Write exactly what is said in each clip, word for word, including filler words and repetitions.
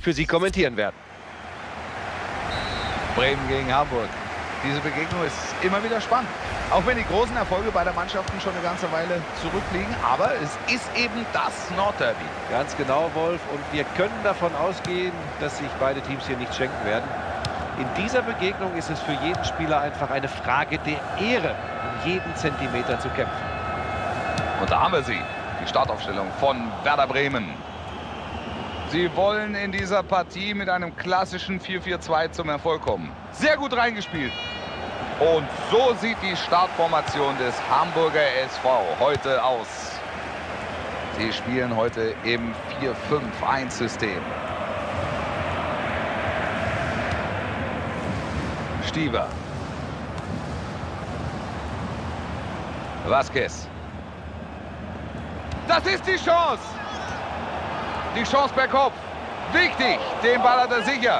für Sie kommentieren werden. Bremen gegen Hamburg. Diese Begegnung ist immer wieder spannend. Auch wenn die großen Erfolge beider Mannschaften schon eine ganze Weile zurückliegen. Aber es ist eben das Nordderby. Ganz genau, Wolf. Und wir können davon ausgehen, dass sich beide Teams hier nichts schenken werden. In dieser Begegnung ist es für jeden Spieler einfach eine Frage der Ehre, um jeden Zentimeter zu kämpfen. Und da haben wir sie. Die Startaufstellung von Werder Bremen. Sie wollen in dieser Partie mit einem klassischen vier vier zwei zum Erfolg kommen. Sehr gut reingespielt. Und so sieht die Startformation des Hamburger S V heute aus. Sie spielen heute im vier fünf eins System. Stieber. Vasquez. Das ist die Chance. Die Chance per Kopf. Wichtig. Den Ball hat er sicher.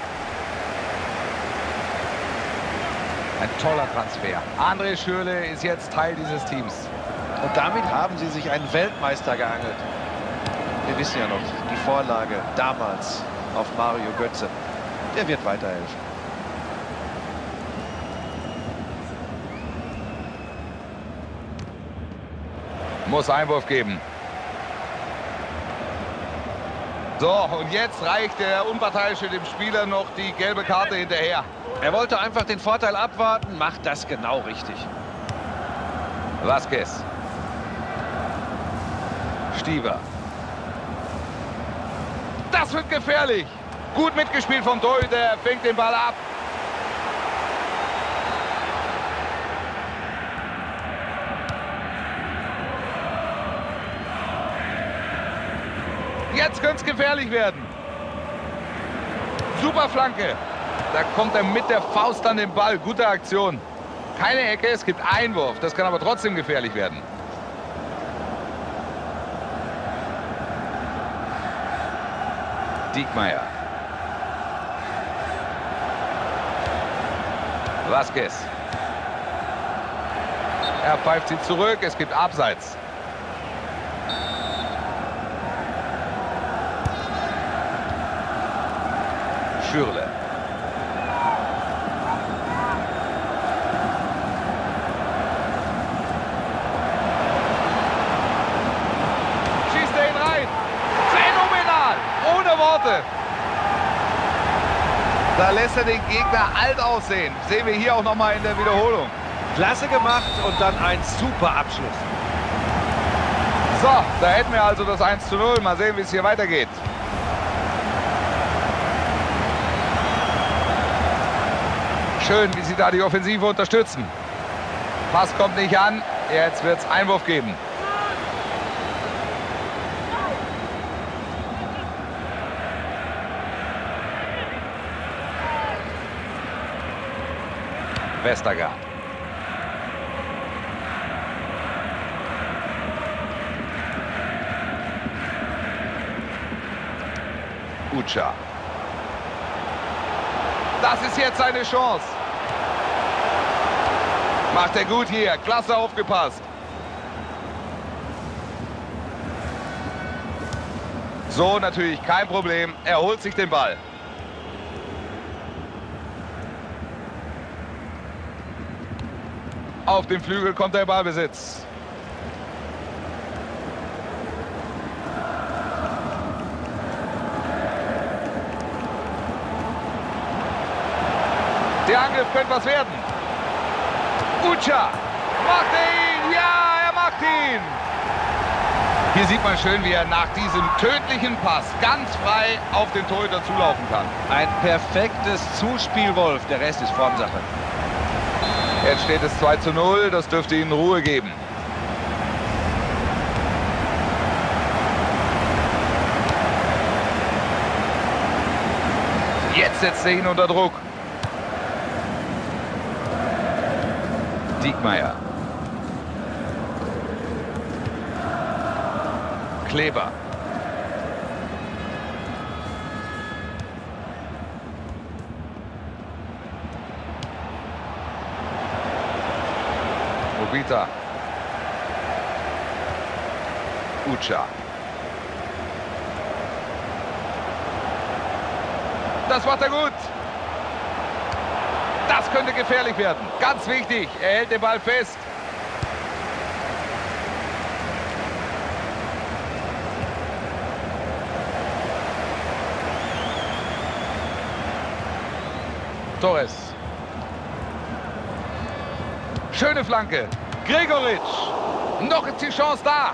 Ein toller Transfer. André Schürrle ist jetzt Teil dieses Teams. Und damit haben sie sich einen Weltmeister geangelt. Wir wissen ja noch, die Vorlage damals auf Mario Götze. Der wird weiterhelfen. Muss Einwurf geben. So, und jetzt reicht der Unparteiische dem Spieler noch die gelbe Karte hinterher. Er wollte einfach den Vorteil abwarten, macht das genau richtig. Vasquez. Stieber. Das wird gefährlich. Gut mitgespielt vom Torhüter, er fängt den Ball ab. Jetzt könnte es gefährlich werden. Super Flanke. Da kommt er mit der Faust an den Ball. Gute Aktion. Keine Ecke, es gibt Einwurf. Das kann aber trotzdem gefährlich werden. Diekmeyer. Vasquez. Er pfeift sie zurück. Es gibt Abseits. Schürrle. Schießt er ihn rein. Phänomenal. Ohne Worte. Da lässt er den Gegner alt aussehen. Sehen wir hier auch noch mal in der Wiederholung. Klasse gemacht und dann ein super Abschluss. So, da hätten wir also das eins zu null. Mal sehen, wie es hier weitergeht. Schön, wie sie da die Offensive unterstützen. Pass kommt nicht an. Jetzt wird es Einwurf geben. Westergaard. Ucha. Das ist jetzt seine Chance. Macht er gut hier. Klasse aufgepasst. So, natürlich kein Problem. Er holt sich den Ball. Auf den Flügel kommt der Ballbesitz. Der Angriff könnte was werden. Ucha macht ihn. Ja, er macht ihn. Hier sieht man schön, wie er nach diesem tödlichen Pass ganz frei auf den Torhüter zulaufen kann. Ein perfektes Zuspiel, Wolf. Der Rest ist Formsache. Jetzt steht es zwei zu null. Das dürfte ihnen Ruhe geben. Jetzt setzt er ihn unter Druck. Diekmeyer. Kleber. Obita. Ucha. Das macht er gut. Das könnte gefährlich werden. Ganz wichtig, er hält den Ball fest. Torres. Schöne Flanke. Gregoritsch. Noch ist die Chance da.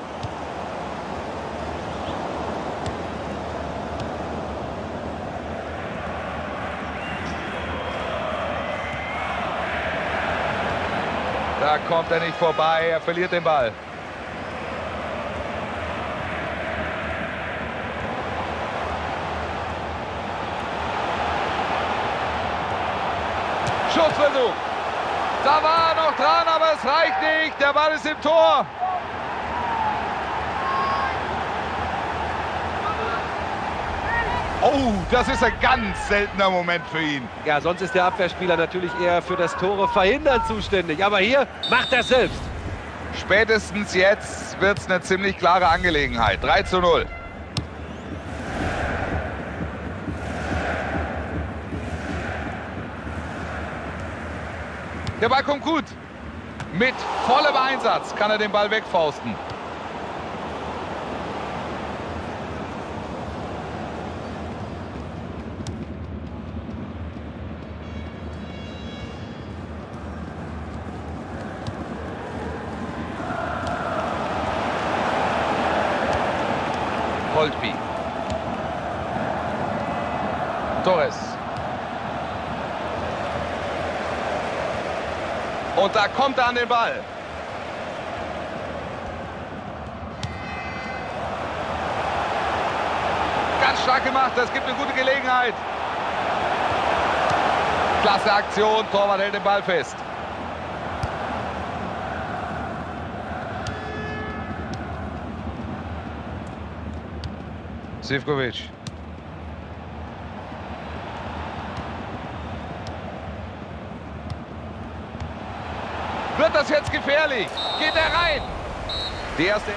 Da kommt er nicht vorbei. Er verliert den Ball. Schussversuch. Da war er noch dran, aber es reicht nicht. Der Ball ist im Tor. Oh, das ist ein ganz seltener Moment für ihn. Ja, sonst ist der Abwehrspieler natürlich eher für das Tore verhindern zuständig. Aber hier macht er selbst. Spätestens jetzt wird es eine ziemlich klare Angelegenheit. drei zu null. Der Ball kommt gut. Mit vollem Einsatz kann er den Ball wegfausten. Holtby. Torres. Und da kommt er an den Ball. Ganz stark gemacht, das gibt eine gute Gelegenheit. Klasse Aktion, Torwart hält den Ball fest. Sivkovic. Wird das jetzt gefährlich? Geht er rein? Die erste.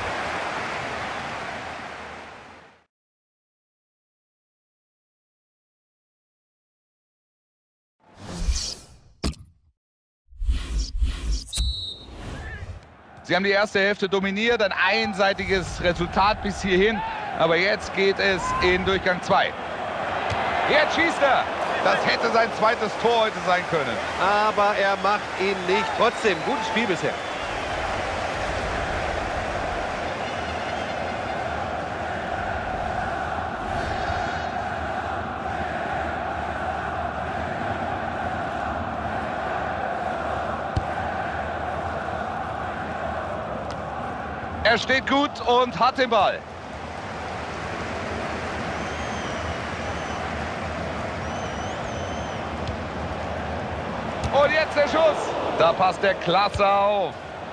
Sie haben die erste Hälfte dominiert, ein einseitiges Resultat bis hierhin. Aber jetzt geht es in Durchgang zwei. Jetzt schießt er. Das hätte sein zweites Tor heute sein können. Aber er macht ihn nicht. Trotzdem, gutes Spiel bisher. Er steht gut und hat den Ball. Und jetzt der Schuss. Da passt der klasse auf.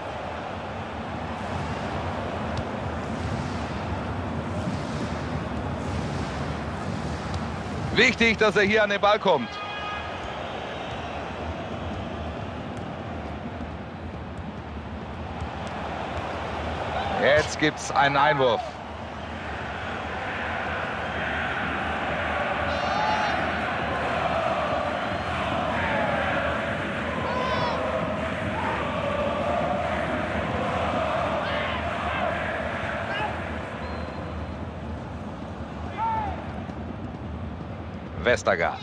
Wichtig, dass er hier an den Ball kommt. Jetzt gibt es einen Einwurf. Westergaard.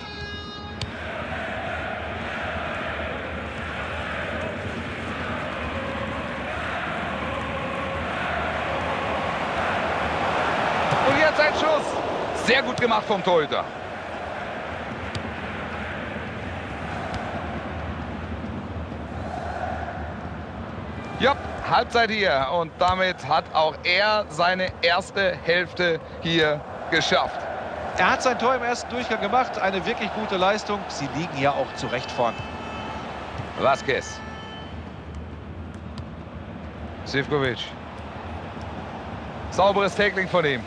Und jetzt ein Schuss. Sehr gut gemacht vom Torhüter. Ja, Halbzeit hier. Und damit hat auch er seine erste Hälfte hier geschafft. Er hat sein Tor im ersten Durchgang gemacht. Eine wirklich gute Leistung. Sie liegen ja auch zu Recht vorn. Vázquez. Sivkovic. Sauberes Tackling von ihm.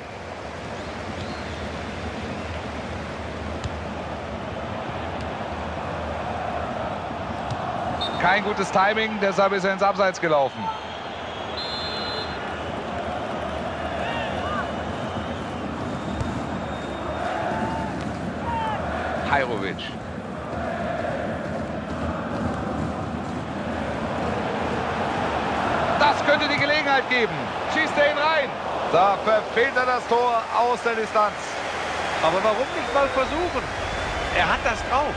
Kein gutes Timing, deshalb ist er ins Abseits gelaufen. Hajrovic. Das könnte die Gelegenheit geben. Schießt er ihn rein. Da verfehlt er das Tor aus der Distanz. Aber warum nicht mal versuchen? Er hat das drauf.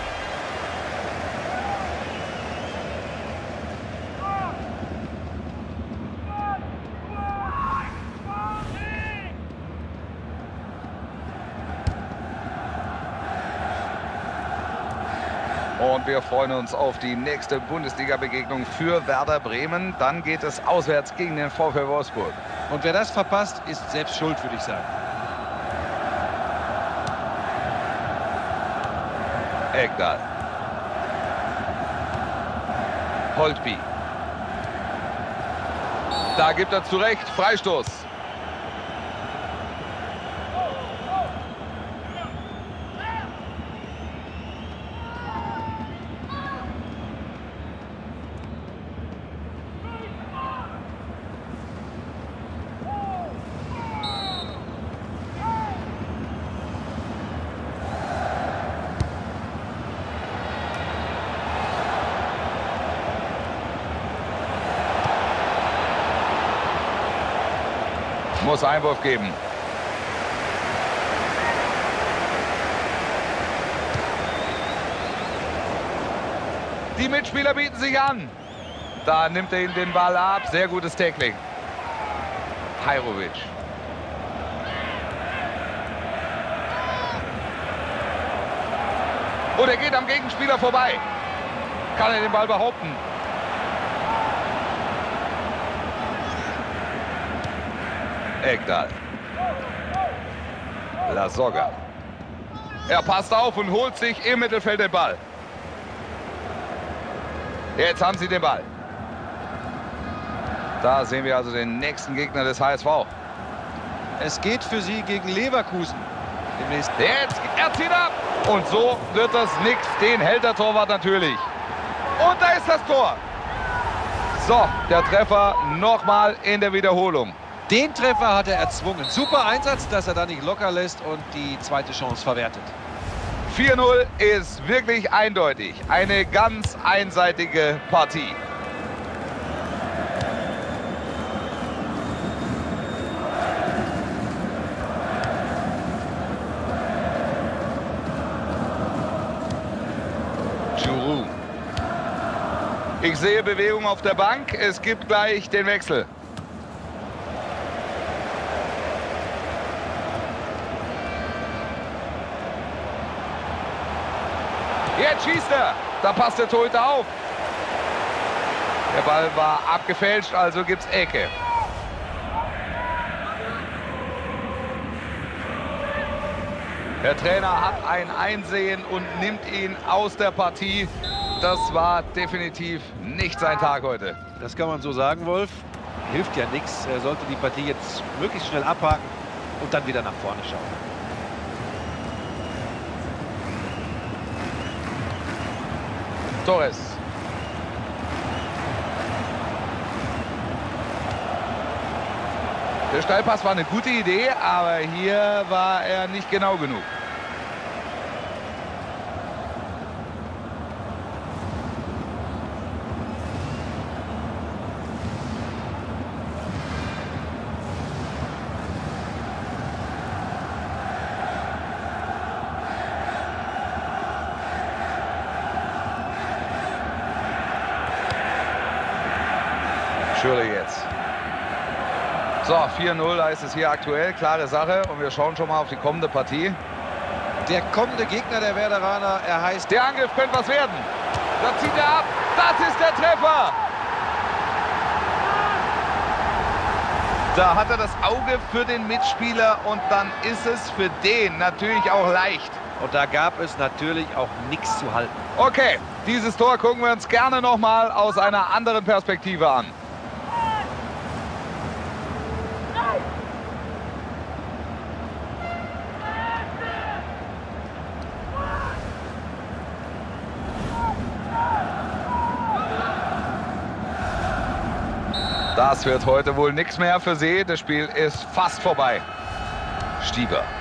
Und wir freuen uns auf die nächste Bundesliga-Begegnung für Werder Bremen. Dann geht es auswärts gegen den VfL Wolfsburg. Und wer das verpasst, ist selbst schuld, würde ich sagen. Ekdal. Holtby. Da gibt er zurecht Freistoß. Muss Einwurf geben. Die Mitspieler bieten sich an. Da nimmt er ihn den Ball ab. Sehr gutes Tackling. Hajrovic. Und er geht am Gegenspieler vorbei. Kann er den Ball behaupten? Ekdal. Lasogga. Er passt auf und holt sich im Mittelfeld den Ball. Jetzt haben sie den Ball. Da sehen wir also den nächsten Gegner des H S V. Es geht für sie gegen Leverkusen. Demnächst. Jetzt, er zieht ab. Und so wird das nix. Den hält der Torwart natürlich. Und da ist das Tor. So, der Treffer nochmal in der Wiederholung. Den Treffer hat er erzwungen. Super Einsatz, dass er da nicht locker lässt und die zweite Chance verwertet. vier null ist wirklich eindeutig. Eine ganz einseitige Partie. Giroud. Ich sehe Bewegung auf der Bank. Es gibt gleich den Wechsel. Jetzt schießt er. Da passt der Torhüter auf. Der Ball war abgefälscht, also gibt's Ecke. Der Trainer hat ein Einsehen und nimmt ihn aus der Partie. Das war definitiv nicht sein Tag heute. Das kann man so sagen, Wolf. Hilft ja nichts. Er sollte die Partie jetzt möglichst schnell abhaken und dann wieder nach vorne schauen. Torres. Der Steilpass war eine gute Idee, aber hier war er nicht genau genug. Schürrle jetzt. So, vier null heißt es hier aktuell. Klare Sache. Und wir schauen schon mal auf die kommende Partie. Der kommende Gegner der Werderaner, er heißt... Der Angriff könnte was werden. Da zieht er ab. Das ist der Treffer. Da hat er das Auge für den Mitspieler und dann ist es für den natürlich auch leicht. Und da gab es natürlich auch nichts zu halten. Okay, dieses Tor gucken wir uns gerne noch mal aus einer anderen Perspektive an. Das wird heute wohl nichts mehr für sie. Das Spiel ist fast vorbei. Stieber.